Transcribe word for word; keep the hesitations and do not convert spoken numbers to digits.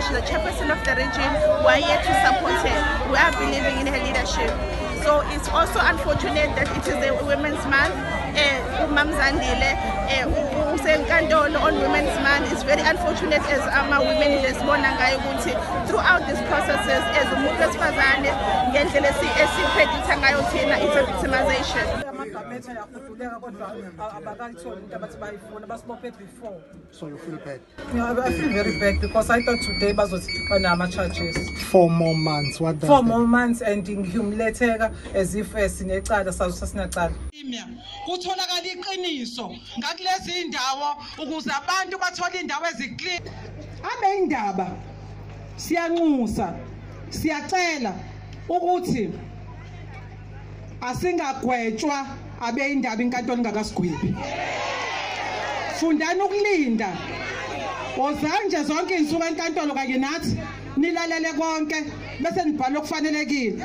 she's the chairperson of the region. We are here to support her. We are believing in her leadership. So it's also unfortunate that it is a Women's Month. Mam Zandile on Women's Month. It's very unfortunate as ama women throughout these processes as it's a victimization. So you feel bad? Yeah, I feel very bad because I thought today was Panama charges. Four more months. What does Four that? more months and in humiliated as if as in a child as a child. Kutholakala iqiniso ngakulezi indawo ukuze abantu bathole indawo eziclean. Abe indaba siyanxusa siyacela ukuthi asingagwetshwa abe indaba inkantolo ingakasigwibi. Fundani ukulinda. Ozanje zonke insuku enkantolo kanye nathi nilalele konke bese nibhala okufanelekile.